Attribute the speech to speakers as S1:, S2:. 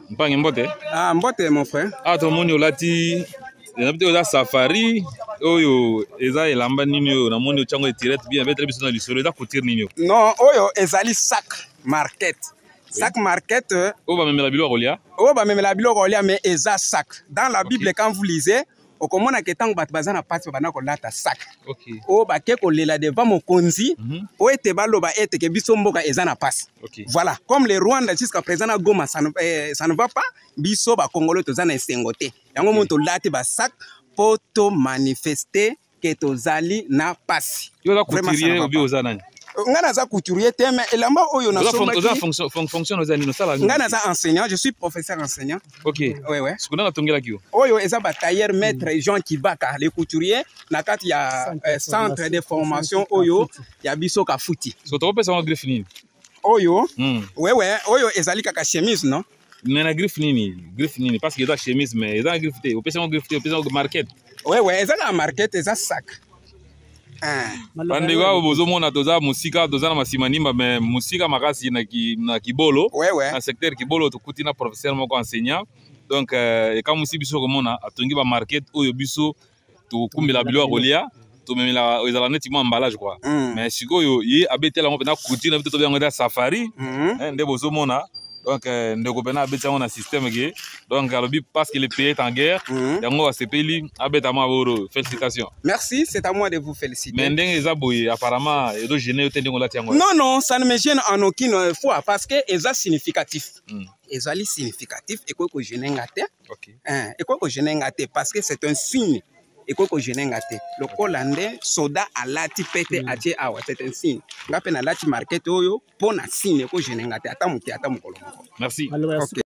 S1: Mpangi mbote?
S2: Ah, mbote mon frère.
S1: Ah, to moni olati na safari oyo eza elamba nini oyo na moni ochango etirette bien betre biso na lisolo eza couture nini.
S2: Non, oyo ezali sac market. Sac market.
S1: Oyo bamemela biloko kolia.
S2: Oyo bamemela biloko kolia mais eza sac. Dans la Bible quand vous lisez, okomona ke tango bato baza na pasi bana kolata sac.
S1: OK.
S2: Oyo bake kolela devant mokonzi, oyo ete baloba ete ke biso mboka eza na pasi. Voilà, comme le Rwanda jusqu'à présent na Goma ça ne va pas, biso ba Congolais toza na esengo te. Yango moto lati ba sac poto manifester ke tozali na pasi.
S1: Yo la couturier obi oza nani?
S2: Ngana za couturier te mais elamba oyo na soma ki.
S1: Fonction oza nini sala?
S2: Ngana za enseignant, je suis professeur enseignant.
S1: OK.
S2: Ouais.
S1: Sikuna na tongela ki yo.
S2: Oyo eza ba tailleur maître Jean Kibaka, les couturiers na kati ya centre de formation oyo ya biso ka futi.
S1: So to pesa griffe nini?
S2: Oyo. Ouais, oyo ezali kaka chemise non?
S1: Mais na griffe nini parce que eza chemise mais eza griffe te, opesa griffe te, opesa market.
S2: Ouais, eza na market eza sac.
S1: Bande wa bozomona toza musika toza na masimanimba mais musika makasi na kibolo. Na secteur kibolo tokuti na professeur moko enseignant. Donc eka musi biso komona atongi ba market oyo biso to kumbela biloko kolia to memela ezala neti mo emballage quoi. Mais sikoyo ye abetela ngo pena couture na bito to biango da safari nde bozomona. Donc ndeko pena abetela ngo na système ke donc alobi parce que le pays est en guerre yango asepeli abeta ma boro. Félicitations.
S2: Merci, c'est à moi de vous féliciter.
S1: Mais ndenge eza boye apparemment edo gêné yo tendengo lati yango.
S2: Non, ça ne me gêne en aucune fois parce que eza significatif. Ezali significatif et quoi que je n'ai ngate. OK. Et quoi que je n'ai ngate parce que c'est un signe. Et quoi que je n'ai ngate. Le Hollandais soda alati pete atie awa, c'est un signe. Ngape na lati market oyo pona signe ko je n'ai ngate ata mukolo.
S1: Merci.
S2: OK.